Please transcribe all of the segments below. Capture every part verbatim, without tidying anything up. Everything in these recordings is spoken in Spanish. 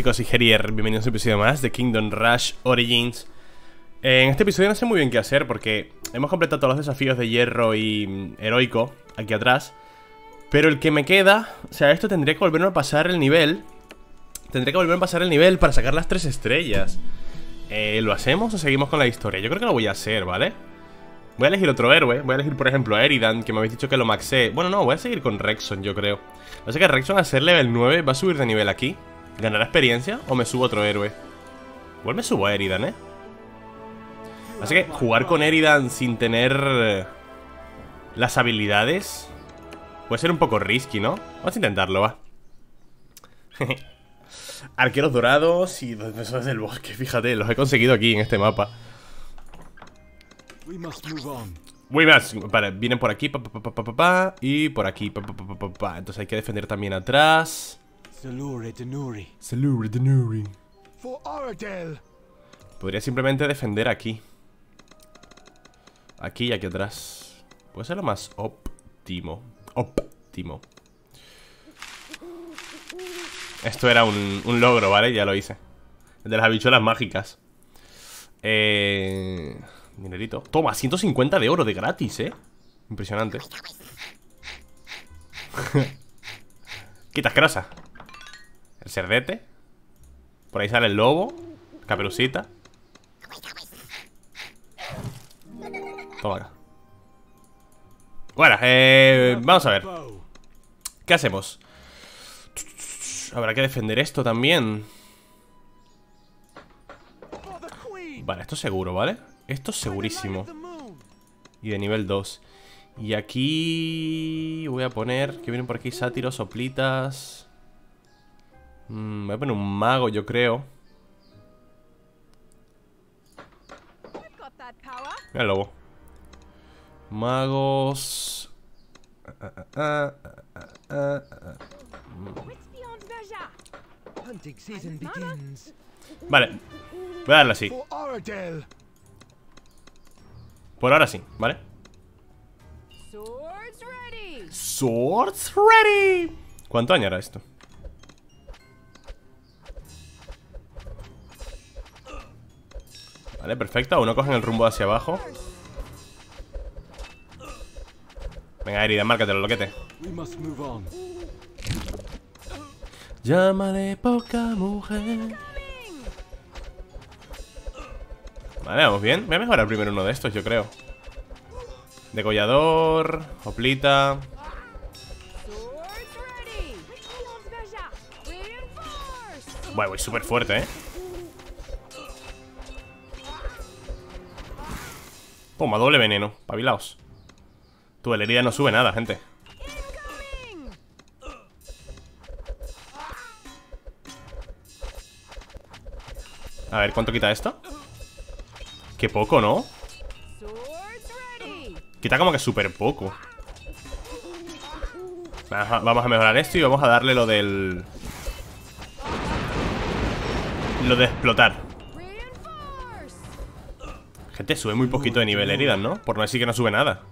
chicos, y Herier, bienvenidos a un episodio más de Kingdom Rush Origins. eh, En este episodio no sé muy bien qué hacer porque hemos completado todos los desafíos de hierro y mm, heroico aquí atrás. Pero el que me queda, o sea, esto tendría que volverme a pasar el nivel. Tendría que volverme a pasar el nivel para sacar las tres estrellas. eh, ¿Lo hacemos o seguimos con la historia? Yo creo que lo voy a hacer, ¿vale? Voy a elegir otro héroe, voy a elegir por ejemplo a Eridan, que me habéis dicho que lo maxé. Bueno, no, voy a seguir con Rexon, yo creo. Así que Rexon a ser level nueve va a subir de nivel aquí. ¿Ganará experiencia o me subo otro héroe? Igual me subo a Eridan, ¿eh? Así que jugar con Eridan sin tener las habilidades puede ser un poco risky, ¿no? Vamos a intentarlo, va. Arqueros dorados y los defensores del bosque, fíjate, los he conseguido aquí en este mapa. Muy más, vale, vienen por aquí, pa, pa, pa, pa, pa, pa, y por aquí, pa, pa, pa, pa, pa, pa. Entonces hay que defender también atrás. Salure Denuri. Salure Denuri. For Aradel. Podría simplemente defender aquí. Aquí y aquí atrás. Puede ser lo más óptimo. Óptimo. Esto era un, un logro, ¿vale? Ya lo hice. El de las habichuelas mágicas. Eh... Dinerito. Toma, ciento cincuenta de oro de gratis, ¿eh? Impresionante. Quita asquerosa. El cerdete. Por ahí sale el lobo. Caperucita. Toma acá. Bueno, eh, vamos a ver. ¿Qué hacemos? Habrá que defender esto también. Vale, esto seguro, ¿vale? Esto es segurísimo. Y de nivel dos. Y aquí voy a poner, que vienen por aquí sátiros, soplitas. mm, Voy a poner un mago, yo creo. Mira el lobo. Magos. ah, ah, ah, ah, ah, ah. Vale, voy a darle así. Por ahora sí, ¿vale? Swords ready. ¿Cuánto dañará esto? Vale, perfecto. Uno cogen el rumbo hacia abajo. Venga, Eridan, márcatelo, loquete. Llámale poca mujer. Vale, vamos bien. Voy a mejorar primero uno de estos, yo creo. Degollador, hoplita. Bueno, voy súper fuerte, ¿eh? Toma, doble veneno, pabilaos. Tu el herida no sube nada, gente. A ver, ¿cuánto quita esto? Qué poco, ¿no? Quita como que súper poco. Vamos a mejorar esto y vamos a darle lo del... Lo de explotar. Gente, sube muy poquito de nivel heridas, ¿no? Por no decir que no sube nada.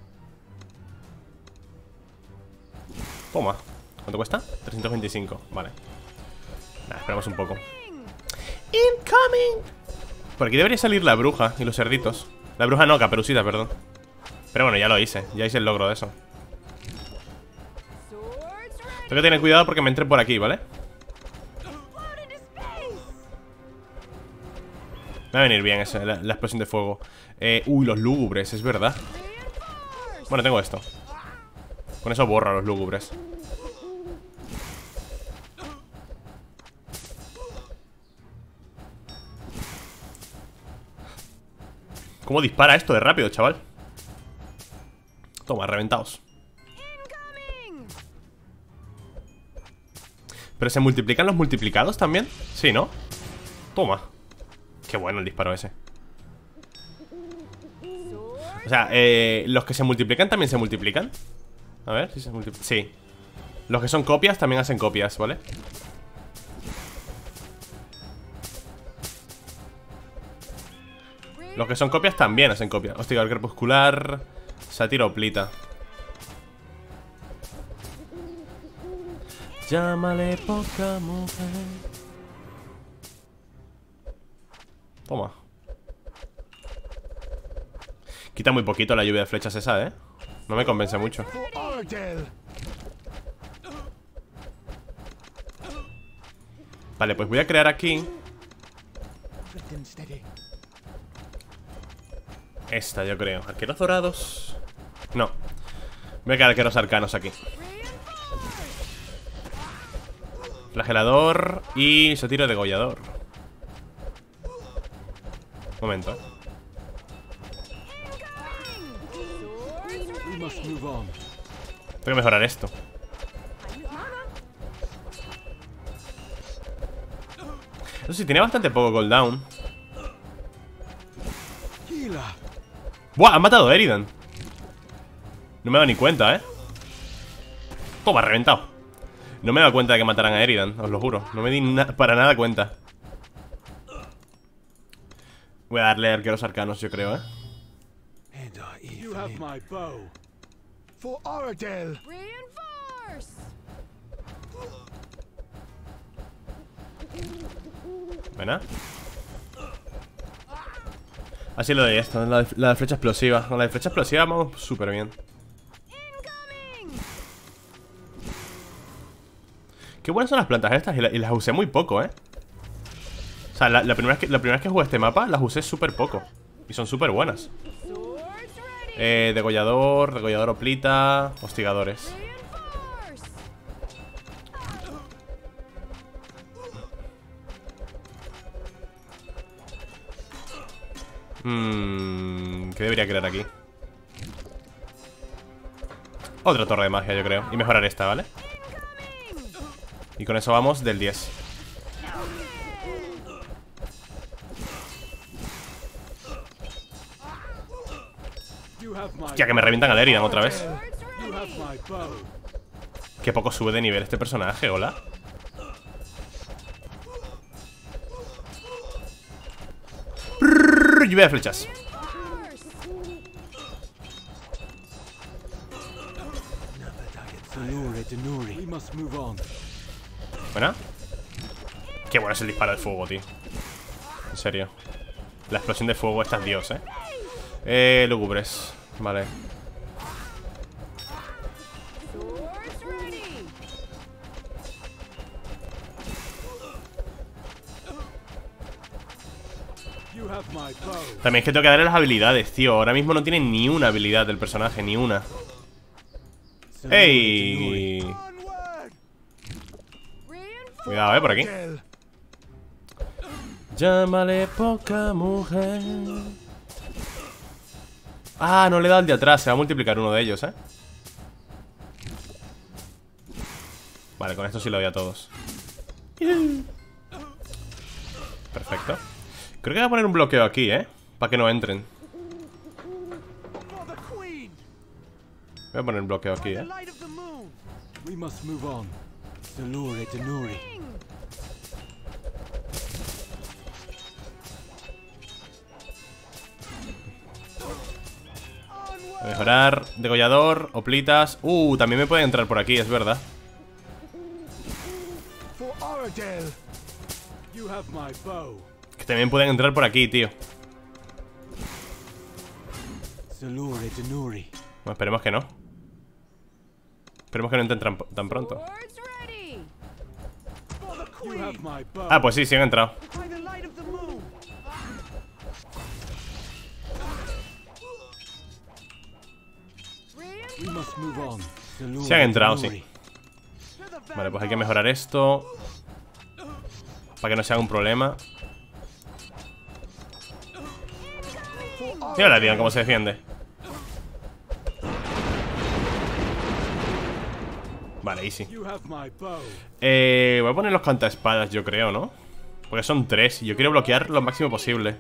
Toma. ¿Cuánto cuesta? trescientos veinticinco, vale. Nada, esperamos un poco. Incoming. Por aquí debería salir la bruja y los cerditos. La bruja no, Caperucita, perdón. Pero bueno, ya lo hice, ya hice el logro de eso. Tengo que tener cuidado porque me entre por aquí, ¿vale? Me va a venir bien esa, la, la explosión de fuego. eh, Uy, los lúgubres, es verdad. Bueno, tengo esto. Con eso borro a los lúgubres. ¿Cómo dispara esto de rápido, chaval? Toma, reventaos. ¿Pero se multiplican los multiplicados también? Sí, ¿no? Toma. Qué bueno el disparo ese. O sea, eh, ¿los que se multiplican también se multiplican? A ver si se multiplican. Sí. Los que son copias también hacen copias, ¿vale? Los que son copias también hacen copias. Hostigador crepuscular. Sátiro oplita. Llámale poca mujer. Toma. Quita muy poquito la lluvia de flechas esa, ¿eh? No me convence mucho. Vale, pues voy a crear aquí esta, yo creo. ¿Arqueros dorados? No. Voy a crear arqueros arcanos aquí. Flagelador y sotiro degollador. Momento. Tengo que mejorar esto. Eso sí, tiene bastante poco cooldown. ¡Buah! Han matado a Eridan. No me he dado ni cuenta, ¿eh? Toma, reventado. No me he dado cuenta de que mataran a Eridan, os lo juro. No me di na para nada cuenta. Voy a darle arqueros arcanos, yo creo, ¿eh? Buena. Así lo de esto, la de, la de flecha explosiva. Con la de flecha explosiva vamos súper bien. Qué buenas son las plantas estas y, la, y las usé muy poco, ¿eh? O sea, la, la, primera vez que, la primera vez que jugué este mapa las usé súper poco. Y son súper buenas. Eh, degollador, degollador oplita, hostigadores. Mmm, ¿qué debería crear aquí? Otra torre de magia, yo creo. Y mejorar esta, ¿vale? Y con eso vamos del diez. Hostia, que me revientan al Eridan otra vez. Qué poco sube de nivel este personaje, hola. Lluvia de flechas. Buena. Qué bueno es el disparo de fuego, tío. En serio. La explosión de fuego, esta es Dios, eh. Eh, lúgubres. Vale. También es que tengo que darle las habilidades, tío. Ahora mismo no tiene ni una habilidad del personaje, ni una. ¡Ey! Cuidado, eh, por aquí. Llámale poca mujer. Ah, no le he dado al de atrás. Se va a multiplicar uno de ellos, eh. Vale, con esto sí lo doy a todos. Perfecto. Creo que voy a poner un bloqueo aquí, eh, para que no entren. Voy a poner un bloqueo aquí, eh. Voy a mejorar. Degollador, oplitas. Uh, también me pueden entrar por aquí, es verdad. Que también pueden entrar por aquí, tío. Bueno, esperemos que no. Esperemos que no entren tan, tan pronto. Ah, pues sí, sí han entrado. Sí han entrado, sí. Vale, pues hay que mejorar esto para que no sea un problema. Mira la tía, cómo se defiende. Vale, easy. Eh, voy a poner los cantaespadas, yo creo, ¿no? Porque son tres y yo quiero bloquear lo máximo posible.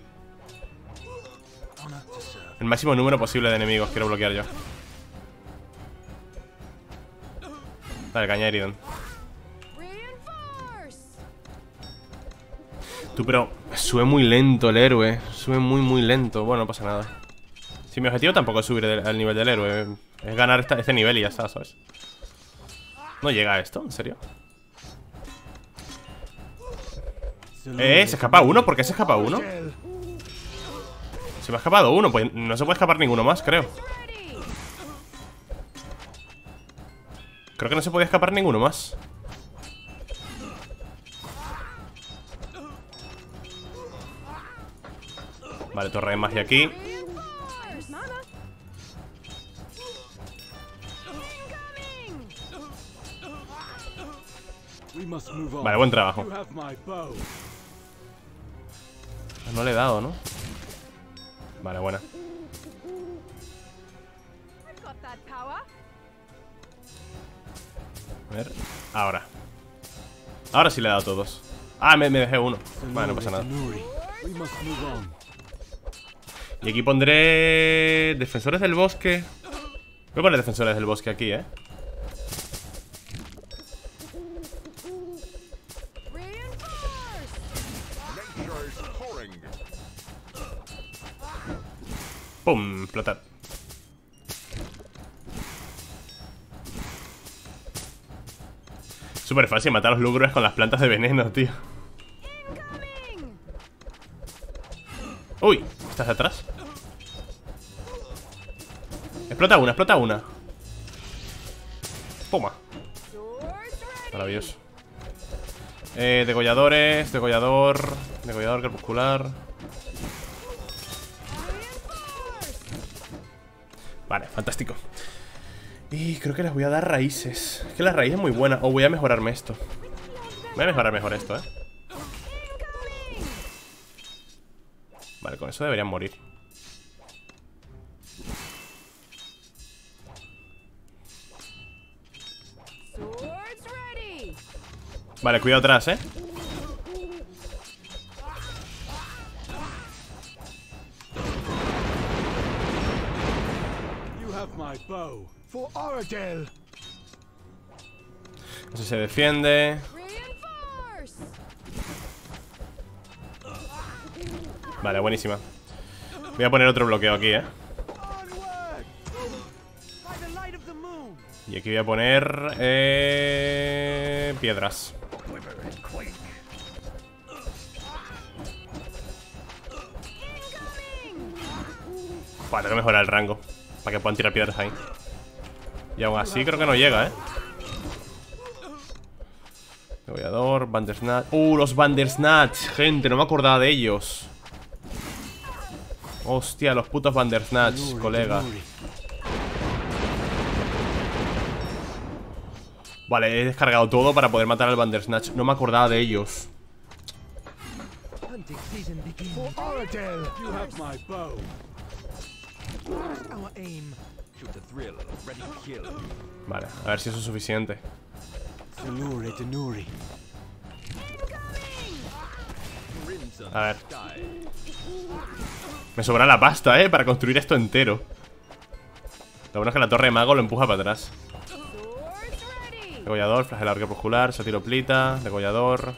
El máximo número posible de enemigos quiero bloquear yo. Dale, caña, Eridan. Tú, pero sube muy lento el héroe. Sube muy, muy lento. Bueno, no pasa nada. Si mi objetivo tampoco es subir el, al nivel del héroe. Es ganar esta, este nivel y ya está, ¿sabes? ¿No llega a esto? ¿En serio? Eh, ¿se escapa uno? ¿Por qué se escapa uno? Se me ha escapado uno. Pues no se puede escapar ninguno más, creo. Creo que no se podía escapar ninguno más. Vale, torre de magia aquí. Vale, buen trabajo. No le he dado, ¿no? Vale, buena. A ver, ahora. Ahora sí le he dado a todos. Ah, me, me dejé uno. Vale, no pasa nada. Y aquí pondré defensores del bosque. Voy a poner defensores del bosque aquí, eh. Pum, explotar. Súper fácil matar a los lúgubres con las plantas de veneno, tío. Uy, ¿estás atrás? Explota una, explota una. Puma. Maravilloso. Eh, degolladores, degollador, degollador crepuscular. Vale, fantástico. Y creo que les voy a dar raíces. Es que la raíz es muy buena. O voy a mejorarme esto. Voy a mejorar mejor esto, eh. Vale, con eso deberían morir. Vale, cuidado atrás, eh. No sé si se defiende. Vale, buenísima. Voy a poner otro bloqueo aquí, eh. Y aquí voy a poner eh, piedras. Vale, tengo que mejorar el rango para que puedan tirar piedras ahí. Y aún así creo que no llega, eh. Degollador, Bandersnatch. Uh, los Bandersnatch, gente, no me acordaba de ellos. Hostia, los putos Bandersnatch, colega. Vale, he descargado todo para poder matar al Bandersnatch. No me acordaba de ellos. Vale, a ver si eso es suficiente. A ver. Me sobra la pasta, eh, para construir esto entero. Lo bueno es que la torre de mago lo empuja para atrás. Degollador, flagelador crepuscular, satiroplita, degollador.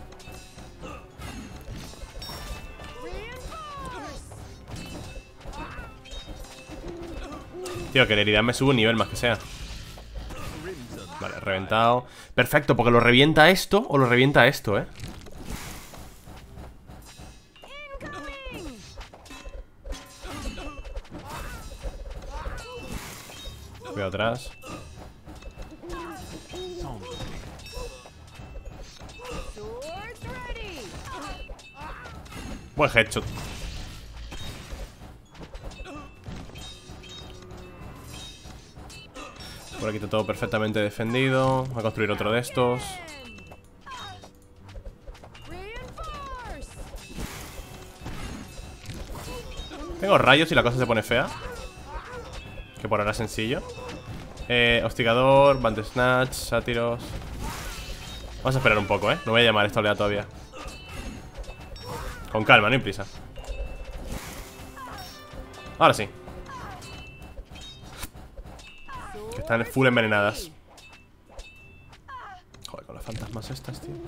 Tío, que la herida me sube un nivel más que sea. Vale, reventado. Perfecto, porque lo revienta esto o lo revienta esto, eh. Cuidado atrás. Buen headshot. Por aquí está todo perfectamente defendido. Voy a construir otro de estos. Tengo rayos y la cosa se pone fea. Que por ahora es sencillo. Eh, hostigador, Bandersnatch, sátiros. Vamos a esperar un poco, eh. No voy a llamar esta oleada todavía. Con calma, no hay prisa. Ahora sí. Que están full envenenadas. Joder, con las fantasmas estas, tío.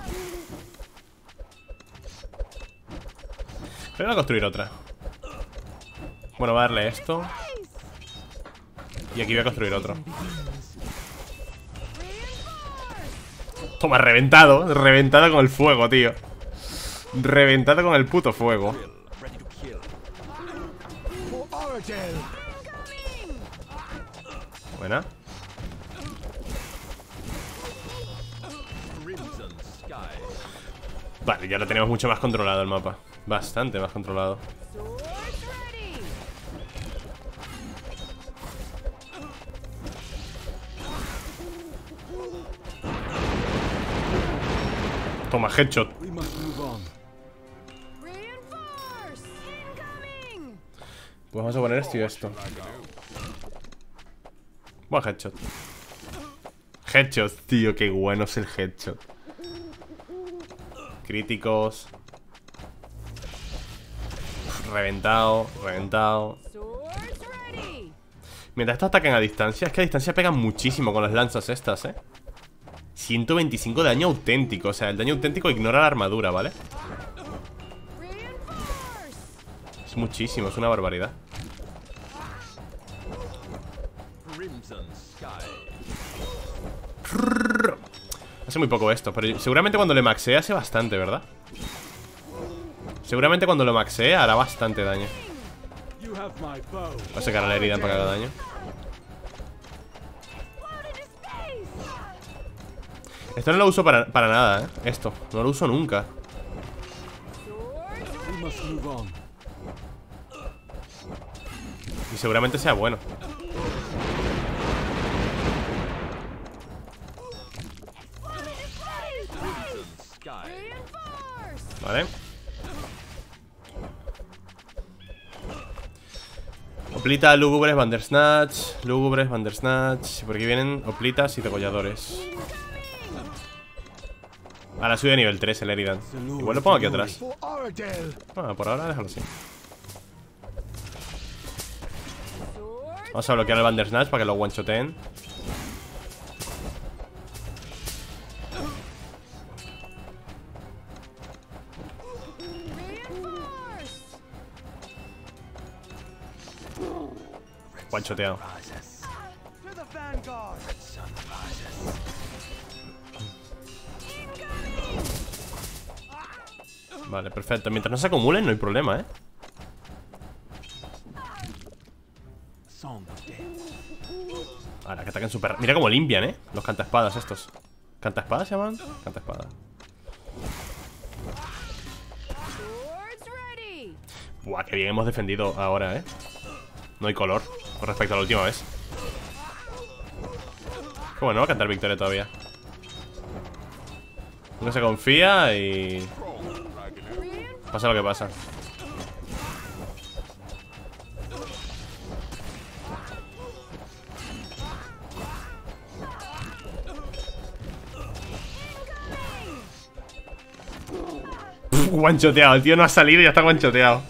Pero voy a construir otra. Bueno, voy a darle esto. Y aquí voy a construir otro. Toma, reventado. Reventado con el fuego, tío. Reventado con el puto fuego. Oradell. Buena. Vale, ya lo tenemos mucho más controlado el mapa. Bastante más controlado. Toma, headshot. Pues vamos a poner esto y esto. Buen headshot. Headshot, tío, qué bueno es el headshot. Críticos. Reventado, reventado. Mientras estos ataquen a distancia, es que a distancia pegan muchísimo con las lanzas estas, eh. ciento veinticinco de daño auténtico. O sea, el daño auténtico ignora la armadura, ¿vale? Es muchísimo, es una barbaridad. Hace muy poco esto, pero seguramente cuando le maxee hace bastante, ¿verdad? Seguramente cuando lo maxee hará bastante daño. Va a sacar a la herida para que haga daño. Esto no lo uso para, para nada, ¿eh? Esto, no lo uso nunca. Y seguramente sea bueno. Vale. Oplita, lúgubres, bandersnatch. Lúgubres, bandersnatch. Por aquí vienen oplitas y degolladores. Ahora sube a nivel tres el Eridan. Igual lo pongo aquí atrás. Ah, por ahora déjalo así. Vamos a bloquear el bandersnatch para que lo one-shoteen. One-shoteado. Vale, perfecto. Mientras no se acumulen no hay problema, ¿eh? Ahora que ataquen super... Mira cómo limpian, ¿eh? Los cantaespadas estos. ¿Cantaespadas se llaman? Cantaespada. Buah, qué bien hemos defendido ahora, ¿eh? No hay color con respecto a la última vez. Qué bueno, va a cantar victoria todavía. Uno se confía y... pasa lo que pasa. Guanchoteado, el tío no ha salido y ya está guanchoteado.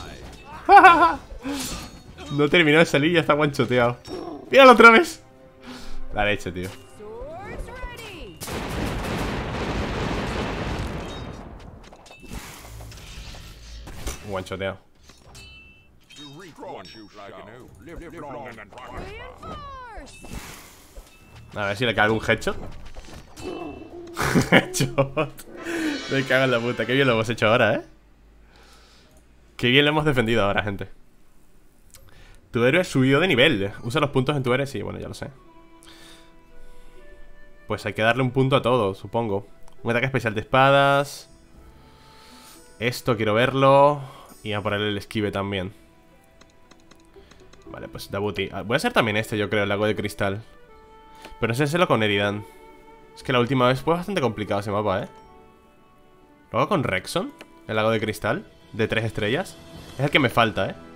No terminó de salir y ya está guanchoteado. ¡Míralo otra vez! La leche, tío. Guanchoteado. A ver si le cae algún headshot. Headshot. Me cago en la puta. Qué bien lo hemos hecho ahora, ¿eh? Qué bien lo hemos defendido ahora, gente. Tu héroe subió de nivel. Usa los puntos en tu héroe. Sí, bueno, ya lo sé. Pues hay que darle un punto a todo, supongo. Un ataque especial de espadas. Esto quiero verlo. Y a ponerle el esquive también. Vale, pues Dabuti. Voy a hacer también este, yo creo, el lago de cristal. Pero no sé hacerlo con Eridan. Es que la última vez fue bastante complicado ese mapa, ¿eh? ¿Lo hago con Rexon? El lago de cristal de tres estrellas. Es el que me falta, ¿eh?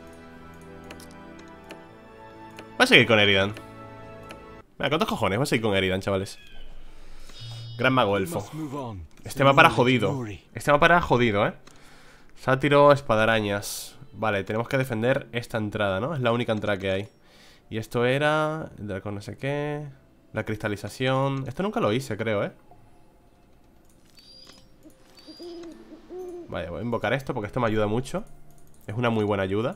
Voy a seguir con Eridan. Mira, ¿cuántos cojones? Voy a seguir con Eridan, chavales. Gran mago elfo. Este mapa era jodido. Este mapa era jodido, ¿eh? Sátiro, espadarañas. Vale, tenemos que defender esta entrada, ¿no? Es la única entrada que hay. Y esto era... el dragón no sé qué... la cristalización... Esto nunca lo hice, creo, ¿eh? Vale, voy a invocar esto porque esto me ayuda mucho. Es una muy buena ayuda.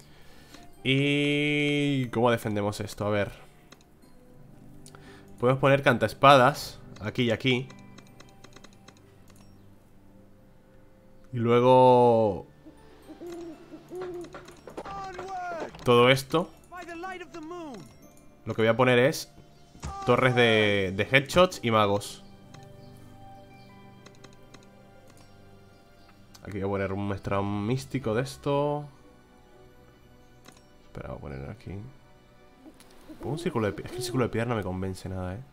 Y... ¿cómo defendemos esto? A ver. Podemos poner cantaespadas aquí y aquí. Y luego... todo esto, lo que voy a poner es torres de, de headshots y magos. Aquí voy a poner un maestrado místico de esto. Espera, voy a poner aquí un círculo de piedra. Es que el círculo de piedra no me convence nada, eh.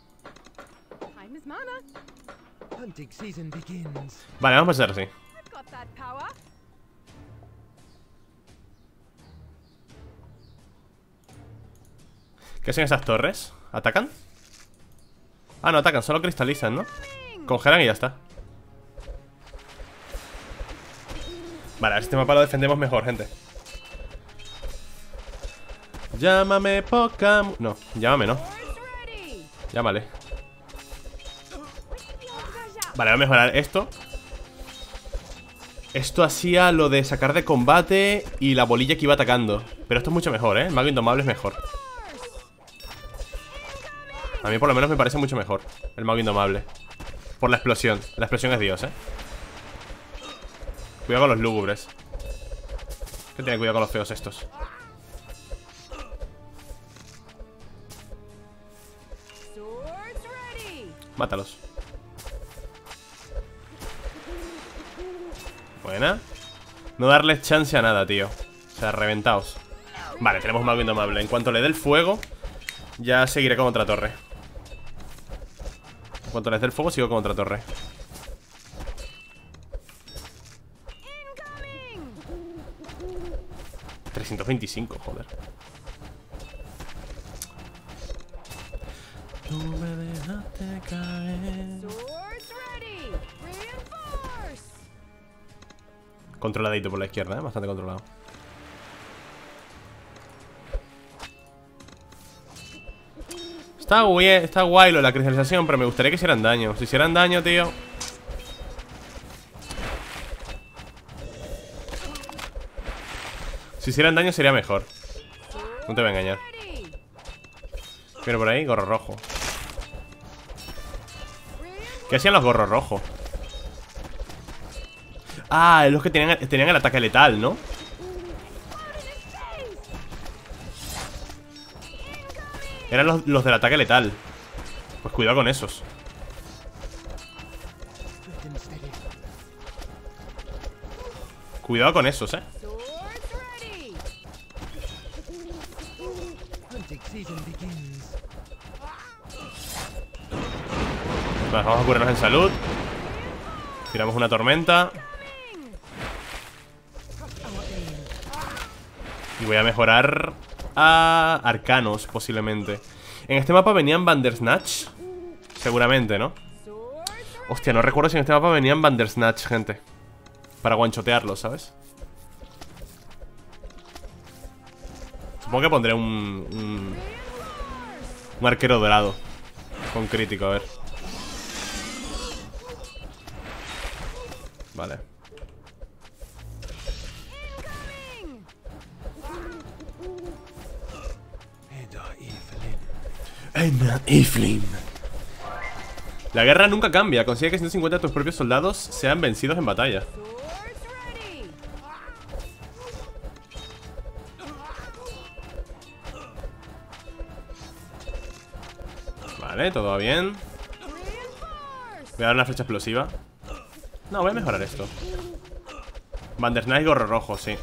Vale, vamos a pasar así. ¿Qué hacen esas torres? ¿Atacan? Ah, no atacan, solo cristalizan, ¿no? Congelan y ya está. Vale, este mapa lo defendemos mejor, gente. Llámame Pokémon. No, llámame, no. Llámale. Vale, voy a mejorar esto. Esto hacía lo de sacar de combate y la bolilla que iba atacando. Pero esto es mucho mejor, ¿eh? El mago indomable es mejor. A mí por lo menos me parece mucho mejor el mago indomable. Por la explosión. La explosión es Dios, ¿eh? Cuidado con los lúgubres. Hay que tener cuidado con los feos estos. Mátalos. Buena. No darles chance a nada, tío. O sea, reventaos. Vale, tenemos mago indomable. En cuanto le dé el fuego, ya seguiré con otra torre. En cuanto les dé el fuego, sigo con otra torre. trescientos veinticinco, joder. Tú me dejaste caer. Controladito por la izquierda, ¿eh? Bastante controlado. Está guay, está guay lo de la cristalización, pero me gustaría que hicieran daño. Si hicieran daño, tío. Si hicieran daño sería mejor. No te voy a engañar. Viene por ahí, gorro rojo. ¿Qué hacían los gorros rojos? Ah, es los que tenían, tenían el ataque letal, ¿no? Eran los, los del ataque letal. Pues cuidado con esos. Cuidado con esos, eh. Vale, vamos a curarnos en salud. Tiramos una tormenta. Y voy a mejorar a arcanos, posiblemente. En este mapa venían Bandersnatch. Seguramente, ¿no? Hostia, no recuerdo si en este mapa venían Bandersnatch, gente. Para guanchotearlos, ¿sabes? Supongo que pondré un, un Un arquero dorado con crítico, a ver. Vale. Edna Evelyn. La guerra nunca cambia. Consigue que ciento cincuenta de tus propios soldados sean vencidos en batalla. Vale, todo va bien. Voy a dar una flecha explosiva. No, voy a mejorar esto. Bandersnatch y gorro rojo, sí.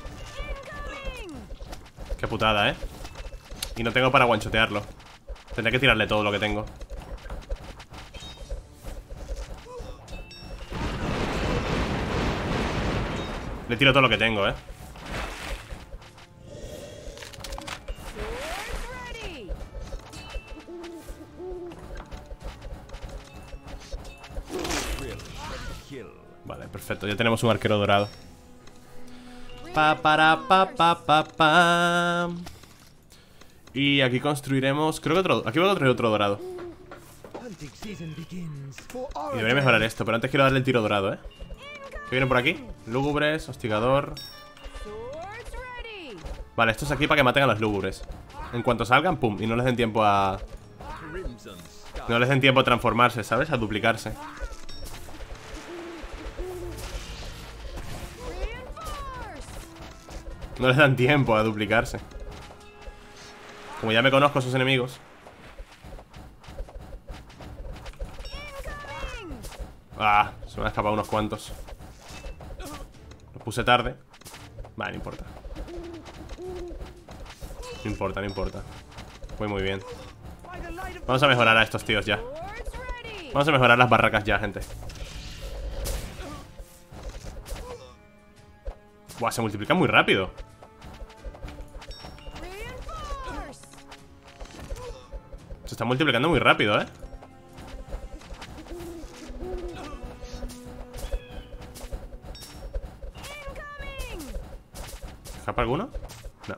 Qué putada, ¿eh? Y no tengo para guanchotearlo. Tendré que tirarle todo lo que tengo. Le tiro todo lo que tengo, ¿eh? Vale, perfecto, ya tenemos un arquero dorado. Pa, para, pa, pa, pa, pa. Y aquí construiremos, creo que otro, aquí voy a construir otro dorado. Y debería mejorar esto, pero antes quiero darle el tiro dorado, ¿eh? ¿Qué viene por aquí? Lúgubres, hostigador. Vale, esto es aquí para que maten a los lúgubres. En cuanto salgan, pum, y no les den tiempo a... No les den tiempo a transformarse, ¿sabes? A duplicarse. No les dan tiempo a duplicarse. Como ya me conozco a esos enemigos. Ah, se me han escapado unos cuantos. Los puse tarde. Vale, no importa. No importa, no importa. Fue muy bien. Vamos a mejorar a estos tíos ya. Vamos a mejorar las barracas ya, gente. Buah, se multiplican muy rápido. Se está multiplicando muy rápido, ¿eh? ¿Escapa alguno? No.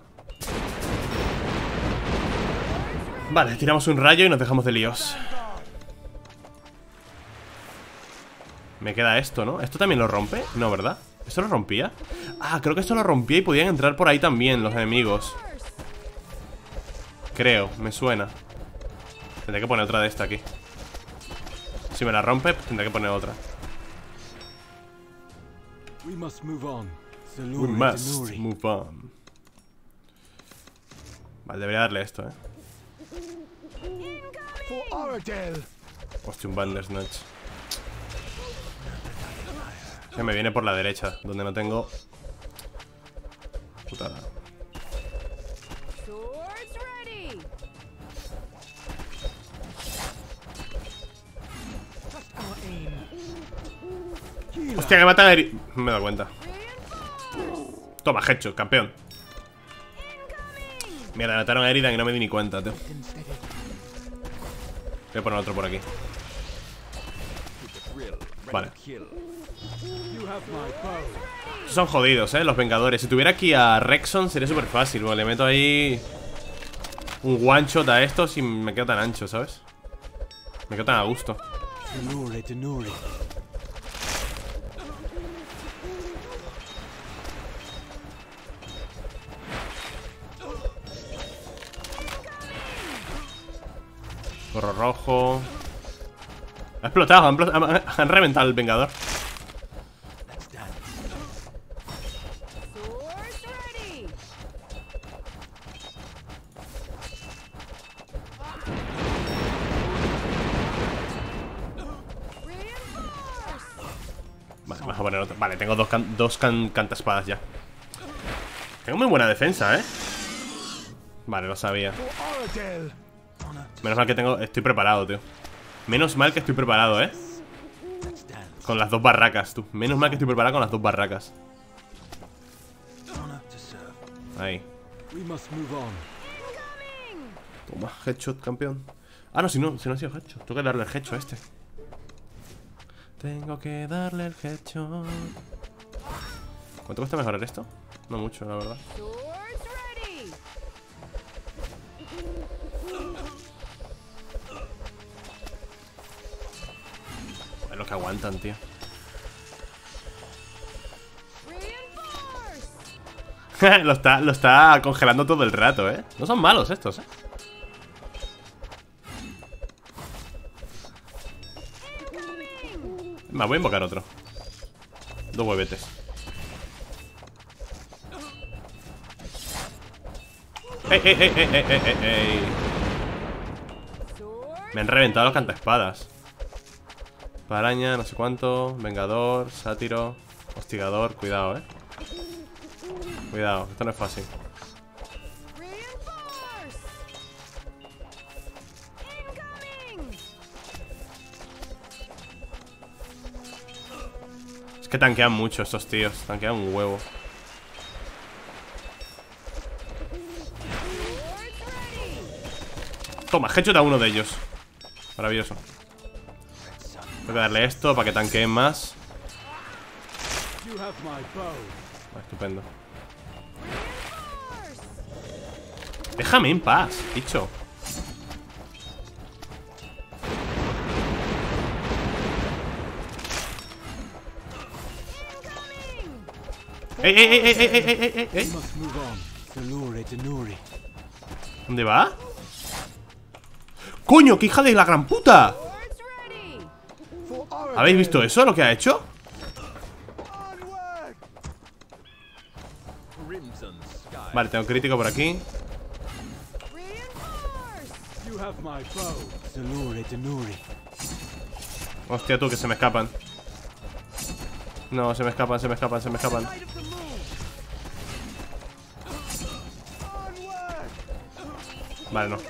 Vale, tiramos un rayo y nos dejamos de líos. Me queda esto, ¿no? ¿Esto también lo rompe? No, ¿verdad? ¿Esto lo rompía? Ah, creo que esto lo rompía y podían entrar por ahí también los enemigos. Creo, me suena. Tendré que poner otra de esta aquí. Si me la rompe, pues tendré que poner otra. We must move on. We must move on. Vale, debería darle esto, eh. For Oradel. Hostia, un Bandersnatch. Que me viene por la derecha, donde no tengo. Putada. Hostia, que matan a Eri... Me he dado cuenta. Toma, headshot, campeón. Mierda, mataron a Eridan y no me di ni cuenta, tío. Voy a poner otro por aquí. Vale. Son jodidos, eh, los Vengadores. Si tuviera aquí a Rexon sería súper fácil. Bueno, le meto ahí un one shot a estos y me quedo tan ancho, ¿sabes? Me quedo tan a gusto. Gorro rojo. Ha explotado, han, han, han reventado el Vengador. Vale, vamos a poner otro. Vale, tengo dos, can, dos can, cantaespadas ya. Tengo muy buena defensa, ¿eh? Vale, lo sabía. Menos mal que tengo... Estoy preparado, tío. Menos mal que estoy preparado, ¿eh? Con las dos barracas, tú. Menos mal que estoy preparado con las dos barracas. Ahí. Toma, headshot, campeón. Ah, no, si no, si no ha sido headshot. Tengo que darle el headshot a este. Tengo que darle el headshot. ¿Cuánto cuesta mejorar esto? No mucho, la verdad. Es lo que aguantan, tío. lo, está, lo está congelando todo el rato, ¿eh? No son malos estos, ¿eh? Me voy a invocar otro. Dos huevetes. ¡Ey, ey, ey, ey, ey, ey, ey! Me han reventado los cantaespadas. Paraña, no sé cuánto. Vengador, sátiro, hostigador. Cuidado, eh. Cuidado, esto no es fácil. Es que tanquean mucho estos tíos. Tanquean un huevo. Toma, headshot a uno de ellos. Maravilloso. Tengo que darle esto para que tanqueen más. Ah, estupendo. Déjame en paz, dicho. ¡Ey, ey, ey, ey, ey, ey, ey, ey! ¿Dónde va? ¡Coño, qué hija de la gran puta! ¿Habéis visto eso, lo que ha hecho? Vale, tengo crítico por aquí. You have my bow. Zanuri, Zanuri. Hostia, tú, que se me escapan. No, se me escapan, se me escapan, se me escapan. Vale, no.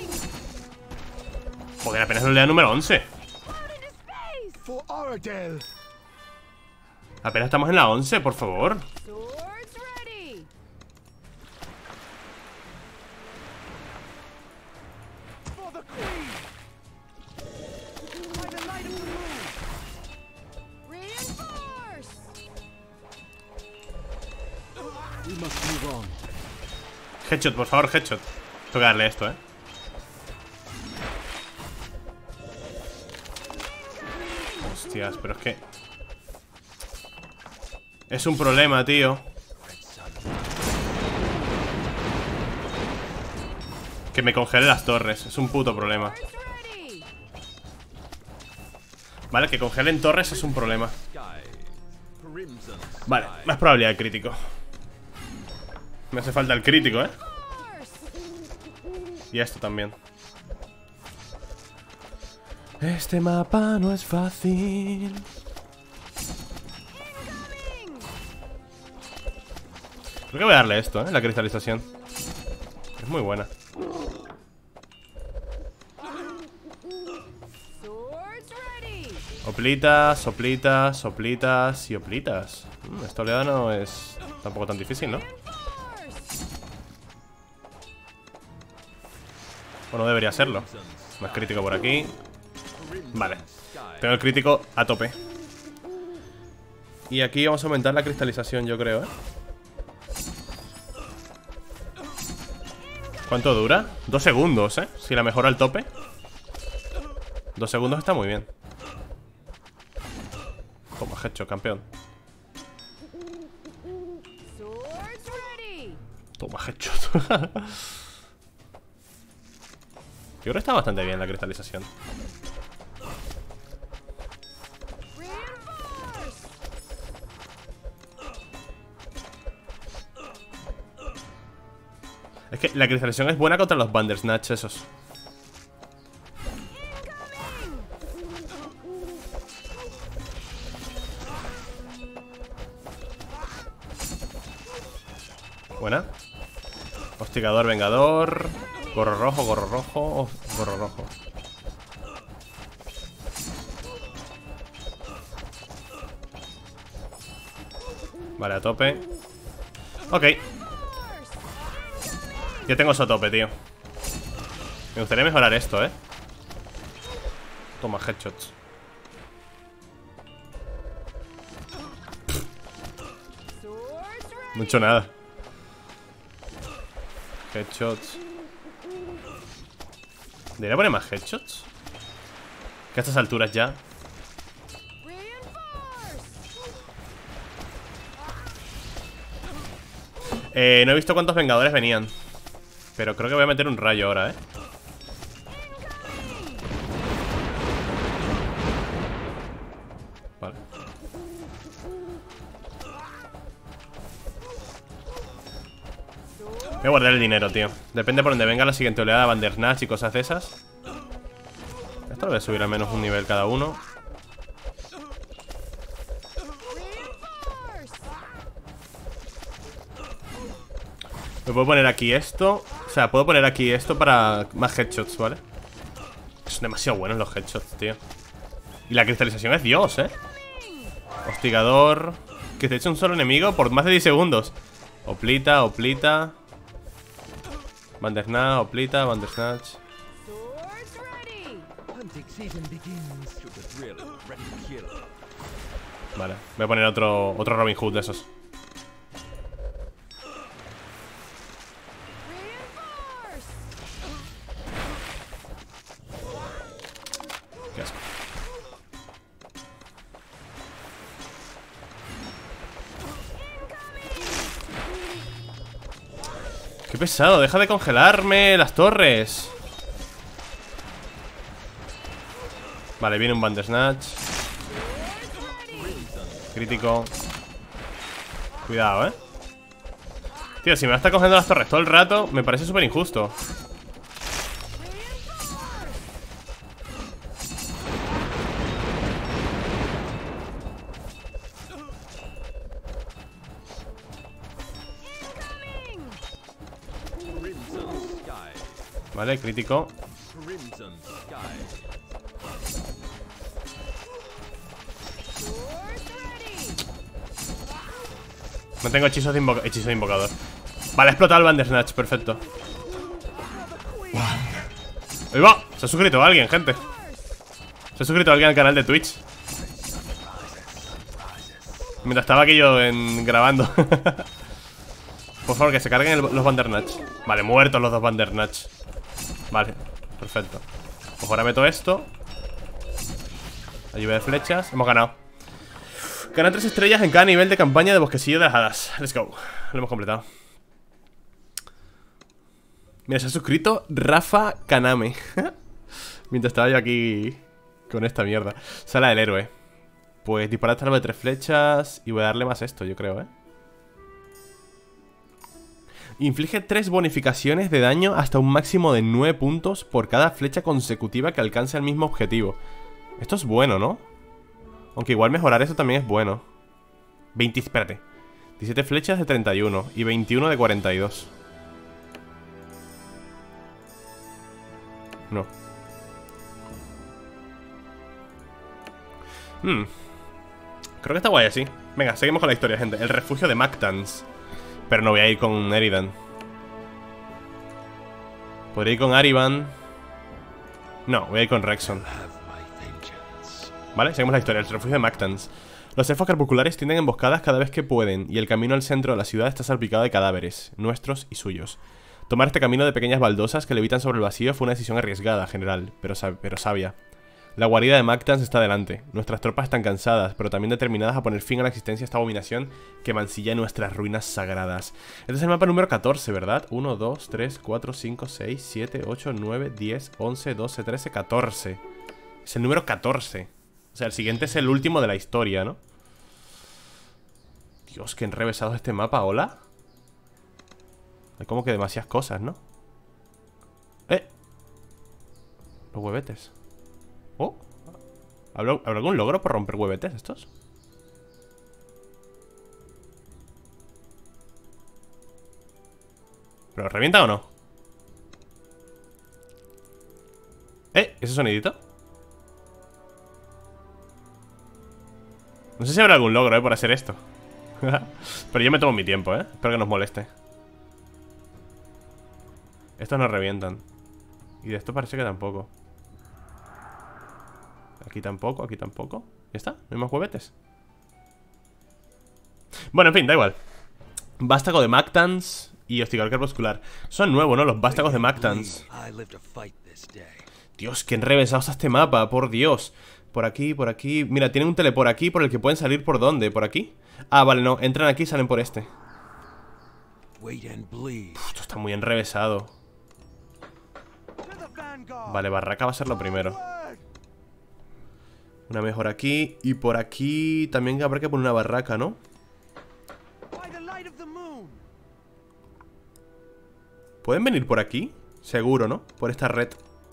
Joder, apenas no le da número once. For Oradel. Apenas estamos en la once, por favor. For the Queen. By the light of the moon. We must move on. Headshot, por favor, headshot. Tengo que darle esto, eh. Hostias, pero es que es un problema, tío. Que me congele las torres. Es un puto problema. Vale, que congelen torres es un problema. Vale, más probabilidad de crítico. Me hace falta el crítico, eh. Y esto también. Este mapa no es fácil. Creo que voy a darle esto, ¿eh? La cristalización. Es muy buena. Oplitas, soplitas, soplitas y oplitas. Mm, esta oleada no es tampoco tan difícil, ¿no? O no debería serlo. Más crítico por aquí. Vale. Tengo el crítico a tope. Y aquí vamos a aumentar la cristalización, yo creo, ¿eh? ¿Cuánto dura? Dos segundos, ¿eh? Si la mejora al tope. Dos segundos está muy bien. Toma, headshot, campeón. Toma, headshot. Yo creo que está bastante bien la cristalización. Es que la cristalización es buena contra los Bandersnatch esos. Buena. Hostigador, vengador. Gorro rojo, gorro rojo. Oh, gorro rojo. Vale, a tope. Ok. Ya tengo eso a tope, tío. Me gustaría mejorar esto, eh. Toma, headshots. No he hecho nada. Headshots. ¿Debería poner más headshots? Que a estas alturas ya. Eh, no he visto cuántos vengadores venían. Pero creo que voy a meter un rayo ahora, eh. Vale. Voy a guardar el dinero, tío. Depende por donde venga la siguiente oleada de Bandersnatch y cosas de esas. Esto lo voy a subir al menos un nivel cada uno. Me puedo poner aquí esto. O sea, puedo poner aquí esto para más headshots, ¿vale? Son demasiado buenos los headshots, tío. Y la cristalización es Dios, ¿eh? Hostigador. Que te eche un solo enemigo por más de diez segundos. Oplita, oplita. Bandersnatch, oplita, Bandersnatch. Vale, voy a poner otro, otro Robin Hood de esos. Qué asco. Qué pesado, deja de congelarme las torres. Vale, viene un Bandersnatch. Crítico. Cuidado, eh. Tío, si me va a estar cogiendo las torres todo el rato, me parece súper injusto. Vale, crítico. No tengo hechizos de, invoca hechizo de invocador. Vale, ha explotado el Bandersnatch, perfecto. ¡Ahí va! Se ha suscrito alguien, gente. Se ha suscrito alguien al canal de Twitch mientras estaba aquí yo en... grabando. Por favor, que se carguen el, los Bandersnatch. Vale, muertos los dos Bandersnatch. Vale, perfecto. Pues ahora meto esto. La lluvia de flechas. Hemos ganado. Ganan tres estrellas en cada nivel de campaña de Bosquecillo de las Hadas. Let's go. Lo hemos completado. Mira, se ha suscrito Rafa Kaname. Mientras estaba yo aquí con esta mierda. Sala del héroe. Pues disparar esta arma de tres flechas. Y voy a darle más esto, yo creo, ¿eh? Inflige tres bonificaciones de daño hasta un máximo de nueve puntos por cada flecha consecutiva que alcance el mismo objetivo. Esto es bueno, ¿no? Aunque igual mejorar eso también es bueno. veinte, espérate. diecisiete flechas de treinta y uno y veintiuno de cuarenta y dos. No. Hmm. Creo que está guay así. Venga, seguimos con la historia, gente. El refugio de Mactans. Pero no voy a ir con Eridan. Podría ir con Ariban. No, voy a ir con Rexon. Vale, seguimos la historia. El refugio de Mactans. Los elfos crepusculares tienden emboscadas cada vez que pueden, y el camino al centro de la ciudad está salpicado de cadáveres, nuestros y suyos. Tomar este camino de pequeñas baldosas que levitan sobre el vacío fue una decisión arriesgada, general, pero, sab pero sabia. La guarida de Mactans está delante. Nuestras tropas están cansadas, pero también determinadas a poner fin a la existencia de esta abominación que mancilla nuestras ruinas sagradas. Este es el mapa número catorce, ¿verdad? uno, dos, tres, cuatro, cinco, seis, siete, ocho, nueve, diez, once, doce, trece, catorce. Es el número catorce. O sea, el siguiente es el último de la historia, ¿no? Dios, qué enrevesado es este mapa, ¿hola? Hay como que demasiadas cosas, ¿no? ¡Eh! Los huevetes. Oh, ¿habrá algún logro por romper huevetes estos? ¿Pero revientan o no? ¿Eh? ¿Ese sonidito? No sé si habrá algún logro, eh, por hacer esto. Pero yo me tomo mi tiempo, eh. Espero que nos moleste. Estos no revientan. Y de esto parece que tampoco. Aquí tampoco, aquí tampoco. ¿Ya está? ¿No hay más huevetes? Bueno, en fin, da igual. Vástago de Mactans y hostigador crepuscular. Son nuevos, ¿no? Los vástagos de Mactans. Dios, qué enrevesado está este mapa, por Dios. Por aquí, por aquí. Mira, tienen un teleport aquí por el que pueden salir. ¿Por dónde? ¿Por aquí? Ah, vale, no. Entran aquí y salen por este. Uf, esto está muy enrevesado. Vale, barraca va a ser lo primero. Una mejor aquí. Y por aquí también habrá que poner una barraca, ¿no? ¿Pueden venir por aquí? Seguro, ¿no? Por esta red.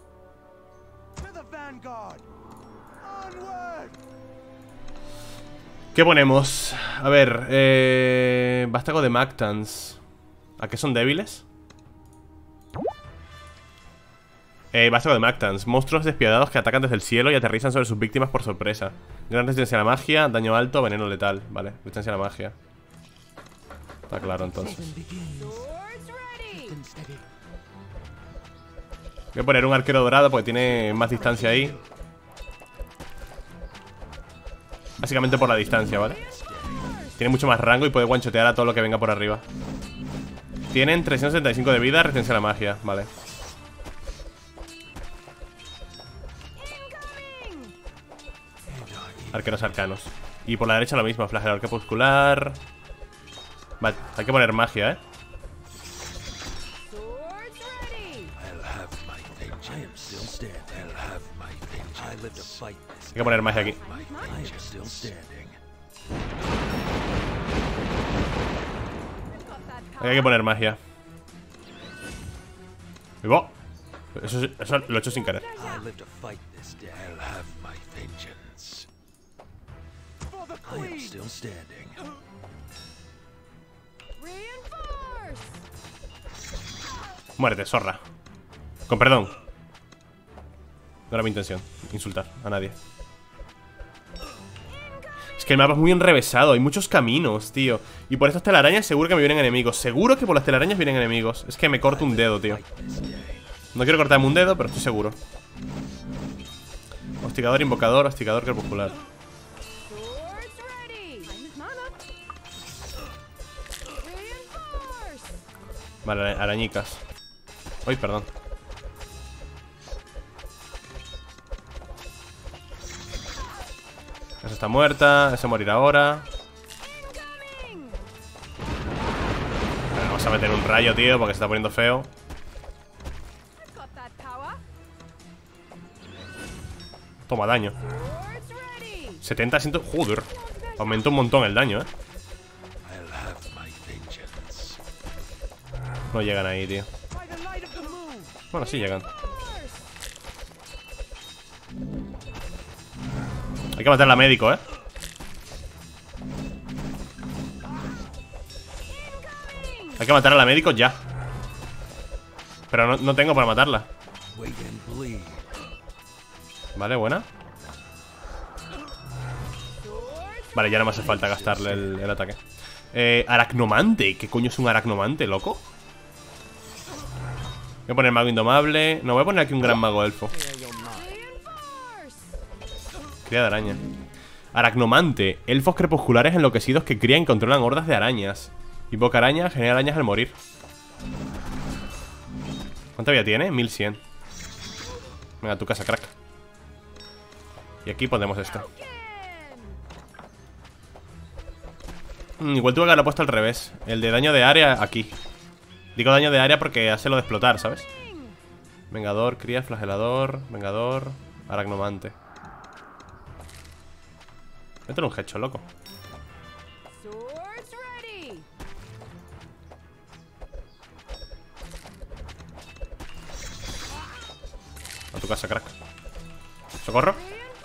¿Qué ponemos? A ver, eh... vástago de Mactans. ¿A qué son débiles? Eh, vástago de Mactans. Monstruos despiadados que atacan desde el cielo y aterrizan sobre sus víctimas por sorpresa. Gran resistencia a la magia, daño alto, veneno letal. Vale, resistencia a la magia. Está claro, entonces. Voy a poner un arquero dorado porque tiene más distancia ahí. Básicamente por la distancia, ¿vale? Tiene mucho más rango y puede guanchotear a todo lo que venga por arriba. Tienen trescientos setenta y cinco de vida, resistencia a la magia, vale. Arqueros arcanos. Y por la derecha lo mismo, flagelador crepuscular. Vale, hay que poner magia, ¿eh? Hay que poner magia aquí. Aquí hay que poner magia. Y ¡oh! Eso, eso lo he hecho sin querer. I live to fight this day. I'll have my vengeance. I am still standing. Muérete, zorra. Con perdón. No era mi intención insultar a nadie. Es que el mapa es muy enrevesado. Hay muchos caminos, tío. Y por estas telarañas seguro que me vienen enemigos. Seguro que por las telarañas vienen enemigos. Es que me corto un dedo, tío. No quiero cortarme un dedo, pero estoy seguro. Hostigador, invocador, hostigador crepuscular. Vale, arañicas. Uy, perdón. Esa está muerta, esa morirá ahora. Vale, vamos a meter un rayo, tío, porque se está poniendo feo. Toma daño. setenta, ciento... Joder. Aumenta un montón el daño, eh. No llegan ahí, tío. Bueno, sí llegan. Hay que matar a médico, eh. Hay que matar a la médico ya. Pero no, no tengo para matarla. Vale, buena. Vale, ya no me hace falta gastarle el, el ataque. eh, Aracnomante. ¿Qué coño es un aracnomante, loco? Voy a poner mago indomable. No, voy a poner aquí un gran mago elfo. Cría de araña. Aracnomante. Elfos crepusculares enloquecidos que crían y controlan hordas de arañas. Invoca arañas, genera arañas al morir. ¿Cuánta vida tiene? mil cien. Venga, tu casa, crack. Y aquí ponemos esto. mm, Igual tuve que haberlo puesto al revés. El de daño de área aquí. Digo daño de área porque hace lo de explotar, ¿sabes? Vengador, cría, flagelador. Vengador, aracnomante. Métele un hecho, loco. A tu casa, crack. ¿Socorro?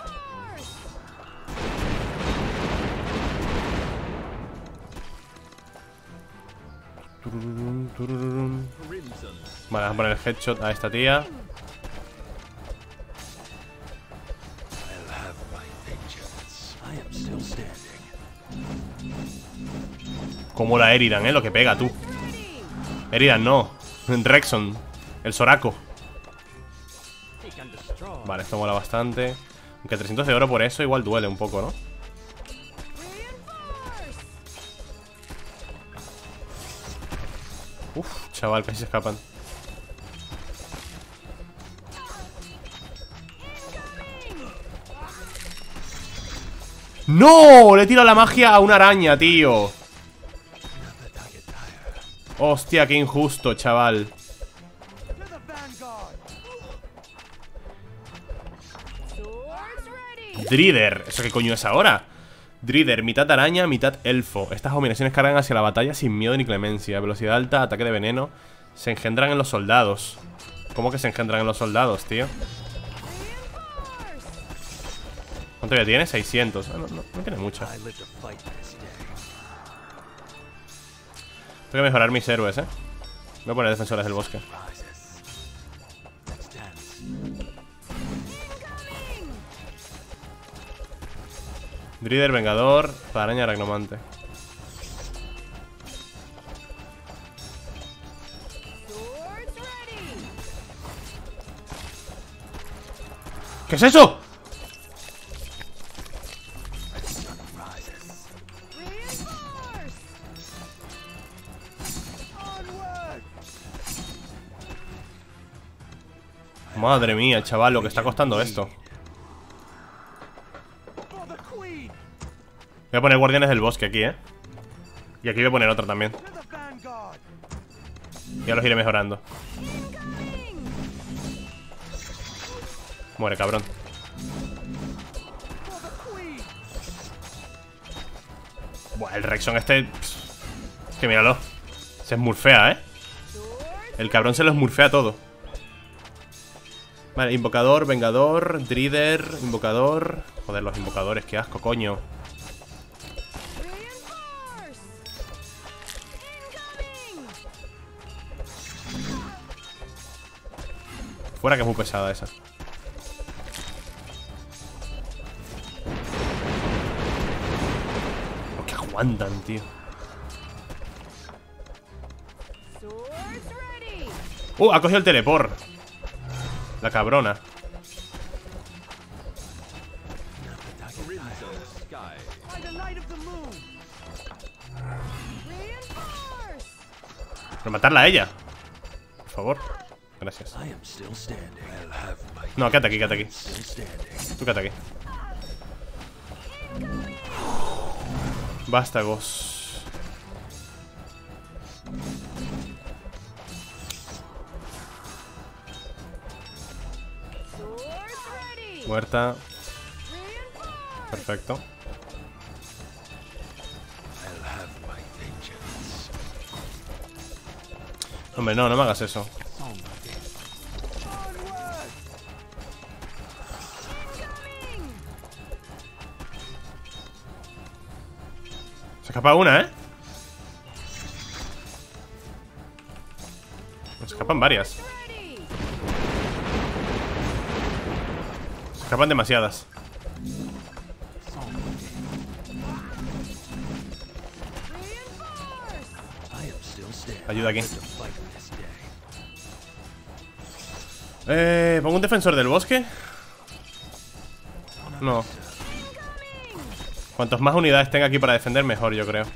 Vale, vamos a poner el headshot a esta tía. Como la Eridan, eh, lo que pega, tú. Eridan, no. Rexon, el Soraco. Vale, esto mola bastante. Aunque trescientos de oro por eso igual duele un poco, ¿no? Uf, chaval, casi se escapan. ¡No! Le tiro la magia a una araña, tío. Hostia, qué injusto, chaval. Drider, ¿eso qué coño es ahora? Drider, mitad araña, mitad elfo. Estas abominaciones cargan hacia la batalla sin miedo ni clemencia. Velocidad alta, ataque de veneno. Se engendran en los soldados. ¿Cómo que se engendran en los soldados, tío? ¿Cuánto ya tiene? seiscientos. Ah, no, no, no tiene mucho. Tengo que mejorar mis héroes, eh. Voy a poner defensores del bosque. Drider, vengador, araña, aracnomante. ¿Qué es eso? Madre mía, chaval, lo que está costando esto. Voy a poner guardianes del bosque aquí, eh. Y aquí voy a poner otro también. Ya los iré mejorando. Muere, cabrón. Buah, el Rexon este... Pff, que míralo. Se smurfea, ¿eh? El cabrón se lo smurfea todo. Vale, invocador, vengador, Drider, invocador. Joder, los invocadores, qué asco, coño. Fuera, que es muy pesada esa. Lo que aguantan, tío. Uh, ha cogido el teleport. La cabrona. Pero matarla a ella, por favor. Gracias. No, quédate aquí, quédate aquí. Tú quédate aquí. Vástagos. Muerta. Perfecto. Hombre, no, no me hagas eso. Se escapa una, ¿eh? Se escapan varias. Se escapan demasiadas. Ayuda aquí. Eh, ¿pongo un defensor del bosque? No. Cuantos más unidades tenga aquí para defender, mejor, yo creo.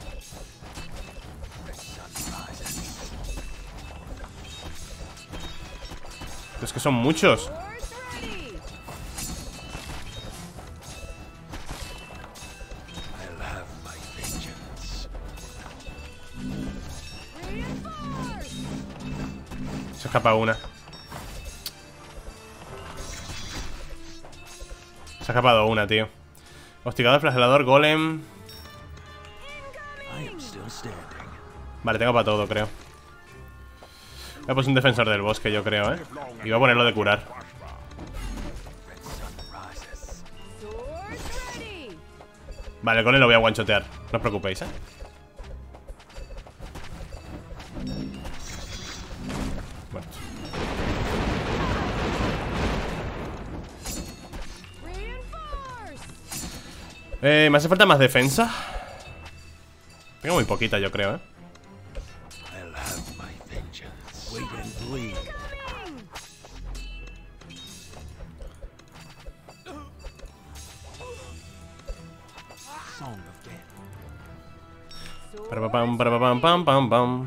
Es que son muchos. Se escapa una. Se ha escapado una, tío. Hostigador, flagelador, golem. Vale, tengo para todo, creo. Voy a poner un defensor del bosque, yo creo, ¿eh? Y voy a ponerlo de curar. Vale, con él lo voy a guanchotear. No os preocupéis, ¿eh? Bueno. Eh, me hace falta más defensa. Tengo muy poquita, yo creo, ¿eh? Para pam, para pam, pam, pam, pam.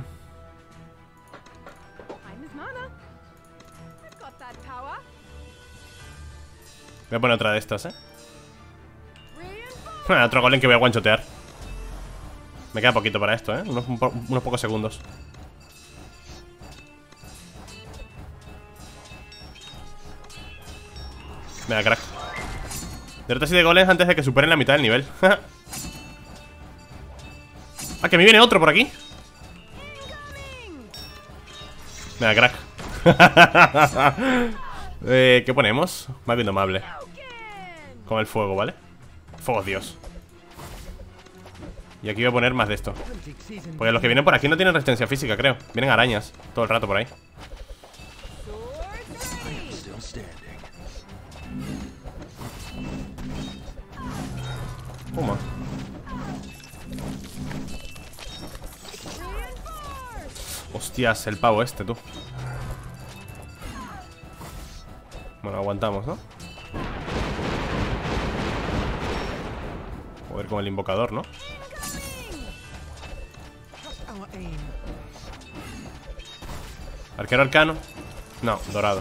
Voy a poner otra de estas, ¿eh? Otro golem que voy a guanchotear. Me queda poquito para esto, ¿eh? Unos, unos pocos segundos. Venga, crack. Derrota así de golems antes de que superen la mitad del nivel. Ah, que me viene otro por aquí. Venga, crack. eh, ¿Qué ponemos? Mago indomable. Con el fuego, ¿vale? Fuego, Dios. Y aquí voy a poner más de esto. Porque los que vienen por aquí no tienen resistencia física, creo. Vienen arañas todo el rato por ahí. Puma. Hostias, el pavo este, tú. Bueno, aguantamos, ¿no? Joder, con el invocador, ¿no? Arquero arcano. No, dorado.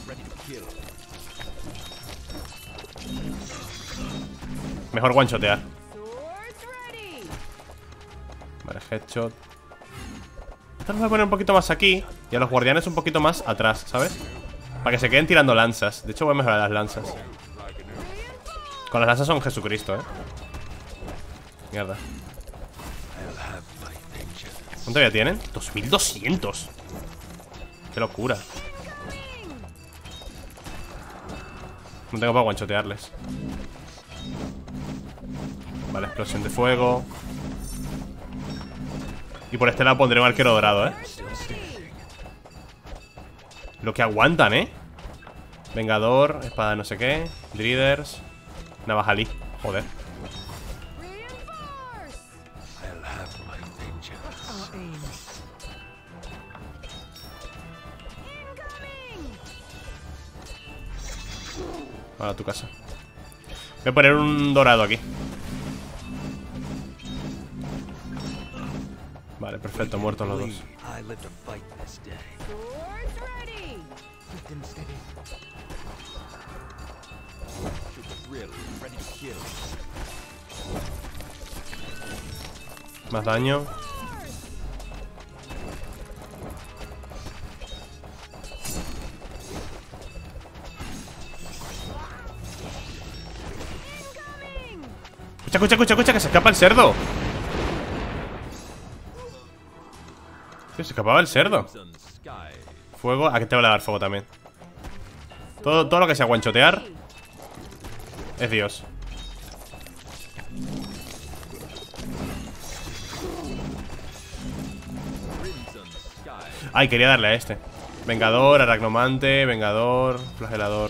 Mejor guanchotear. Vale, headshot. Esto los voy a poner un poquito más aquí. Y a los guardianes un poquito más atrás, ¿sabes? Para que se queden tirando lanzas. De hecho voy a mejorar las lanzas. Con las lanzas son Jesucristo, ¿eh? Mierda. ¿Cuánto ya tienen? dos mil doscientos. Qué locura. No tengo para guanchotearles. Vale, explosión de fuego. Y por este lado pondré un arquero dorado, ¿eh? Lo que aguantan, ¿eh? Vengador, espada no sé qué, Driders, Navajalí. Joder. I'll have my vengeance. A tu casa. Voy a poner un dorado aquí. Vale, perfecto, muertos los dos. I live to fight this day. Swords ready. Keep them steady. Shoot the thrill, ready to kill. Más daño. Escucha, escucha, escucha, escucha, que se escapa el cerdo. Tío, se escapaba el cerdo. Crimson sky. Fuego, aquí te voy a dar fuego también. Todo, todo lo que sea guanchotear es Dios. Crimson sky. Ay, quería darle a este. Vengador, aracnomante, vengador, flagelador.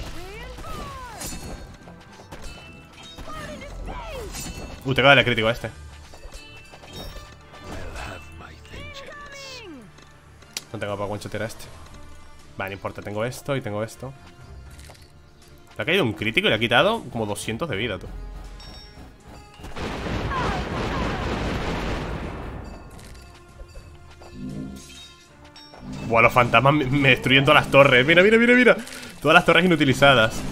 Uh, te acaba de crítico a este. I'll have my vengeance. No tengo para guanchotear a este. Vale, no importa, tengo esto y tengo esto. Le ha caído un crítico y le ha quitado como doscientos de vida, tú. Buah, los fantasmas me, me destruyen todas las torres. Mira, mira, mira, mira. Todas las torres inutilizadas.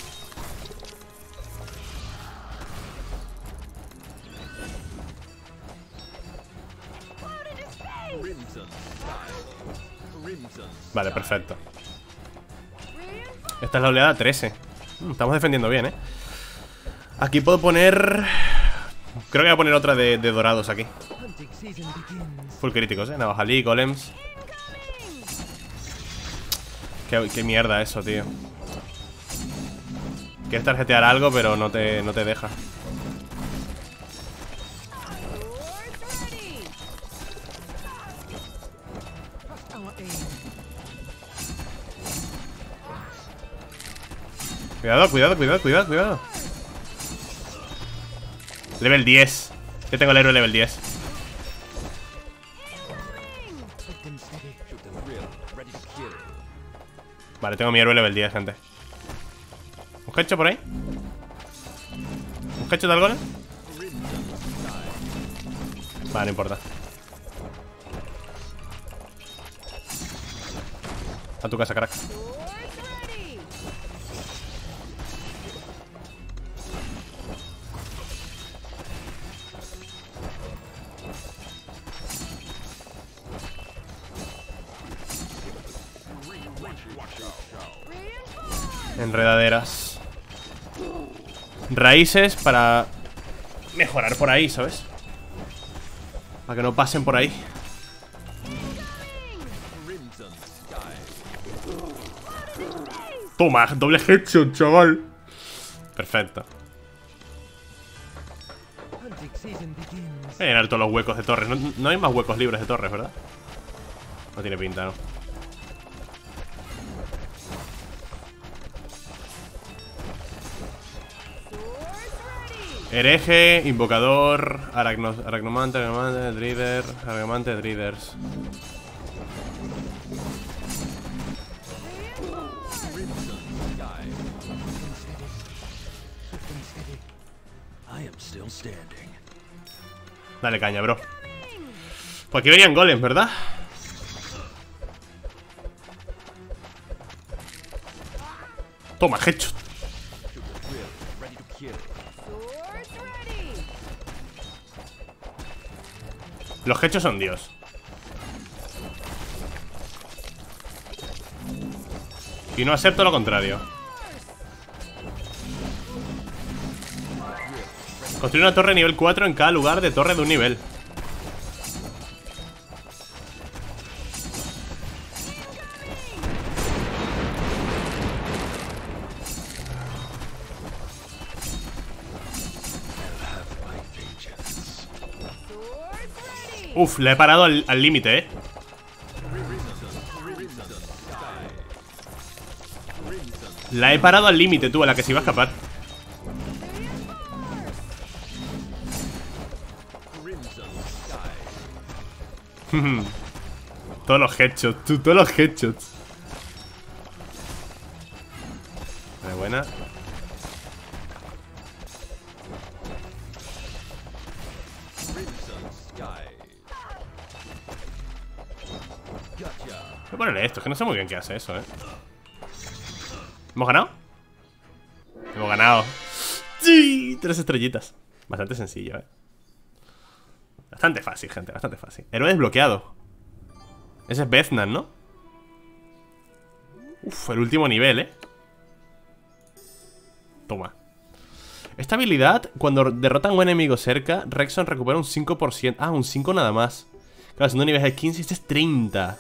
Crimson sky. Crimson Vale, sky. perfecto. Esta es la oleada trece. Mm, Estamos defendiendo bien, ¿eh? Aquí puedo poner... Creo que voy a poner otra de, de dorados aquí. Hunting season begins. Full críticos, ¿eh? Navajalí, golems. Qué, qué mierda eso, tío. Quieres tarjetear algo, pero no te, no te deja. Swords ready. Our aim. Cuidado, cuidado, cuidado, cuidado, cuidado. Level diez. Yo tengo el héroe level diez. Keep them steady. Shoot the thrill, ready to kill. Vale, tengo mi héroe level diez, gente. ¿Un headshot por ahí? ¿Un headshot al golem? Crimson sky. Vale, no importa. A tu casa, crack. Swords ready. Enredaderas. Raíces para mejorar por ahí, ¿sabes? Para que no pasen por ahí. Crimson sky. Toma, doble headshot, chaval. Perfecto. Hunting season begins. Voy a llenar todos los huecos de torres. No, no hay más huecos libres de torres, ¿verdad? No tiene pinta, ¿no? Hereje, invocador, aracno, aracnomante, aracnomante, drider, aracnomante, driders. Crimson sky. Keep them steady. Keep them steady. I am still standing. Dale caña, bro. Pues aquí venían golems, ¿verdad? Toma, headshot. Shoot the thrill, ready to kill. Swords ready. Los headshot son Dios. Y no acepto lo contrario. Construir una torre nivel cuatro en cada lugar de torre de un nivel. Uf, la he parado al límite, eh. La he parado al límite, tú, a la que se iba a escapar. Todos los headshots, tú, todos los headshots. Vale, buena. Voy a ponerle esto, es que no sé muy bien qué hace eso, eh. ¿Hemos ganado? Hemos ganado. Sí, tres estrellitas. Bastante sencillo, eh. Bastante fácil, gente, bastante fácil. Héroe desbloqueado. Ese es Veznan, ¿no? Uf, el último nivel, eh. Toma. Esta habilidad, cuando derrotan a un enemigo cerca, Rexon recupera un cinco por ciento. Ah, un cinco nada más. Claro, siendo nivel de quince, este es treinta.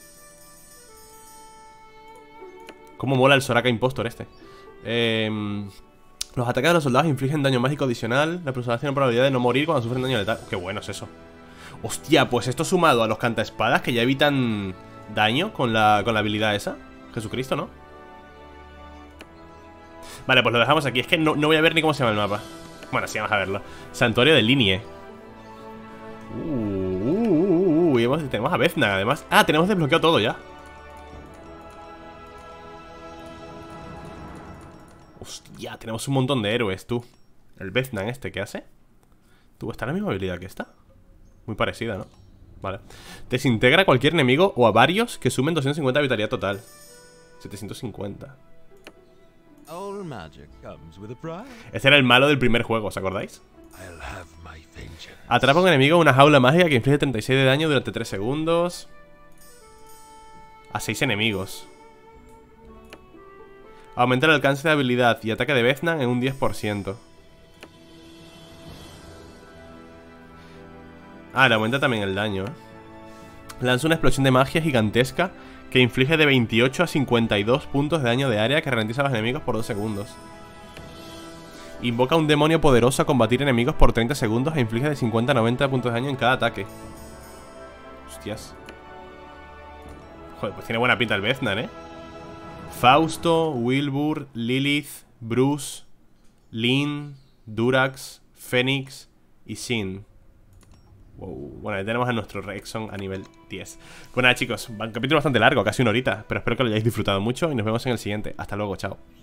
Cómo mola el Soraka Impostor este. eh, Los ataques de los soldados infligen daño mágico adicional. La persona tiene la probabilidad de no morir cuando sufren daño letal. Qué bueno es eso. Hostia, pues esto sumado a los cantaespadas que ya evitan daño con la, con la habilidad esa. Jesucristo, ¿no? Vale, pues lo dejamos aquí. Es que no, no voy a ver ni cómo se llama el mapa. Bueno, sí, vamos a verlo. Santuario de Linie. Uh, uh, uh, uh, y hemos, tenemos a Veznan, además. Ah, tenemos desbloqueado todo ya. Hostia, tenemos un montón de héroes, tú. El Veznan este, ¿qué hace? Tú, ¿está la misma habilidad que esta? Muy parecida, ¿no? Vale. Desintegra a cualquier enemigo o a varios que sumen doscientos cincuenta de vitalidad total. setecientos cincuenta. All magic comes with a price. Este era el malo del primer juego, ¿os acordáis? I'll have my vengeance. Atrapa a un enemigo en una jaula mágica que inflige treinta y seis de daño durante tres segundos. A seis enemigos. Aumenta el alcance de habilidad y ataque de Veznan en un diez por ciento. Ah, le aumenta también el daño, ¿eh? Lanza una explosión de magia gigantesca que inflige de veintiocho a cincuenta y dos puntos de daño de área que ralentiza a los enemigos por dos segundos. Invoca un demonio poderoso a combatir enemigos por treinta segundos e inflige de cincuenta a noventa puntos de daño en cada ataque. Hostias. Joder, pues tiene buena pinta el Veznan, ¿eh? Fausto, Wilbur, Lilith, Bruce, Lynn, Durax, Fénix y Sin. Wow. Bueno, ahí tenemos a nuestro Rexon a nivel diez. Pues nada, chicos, un capítulo bastante largo, casi una horita. Pero espero que lo hayáis disfrutado mucho y nos vemos en el siguiente. Hasta luego, chao.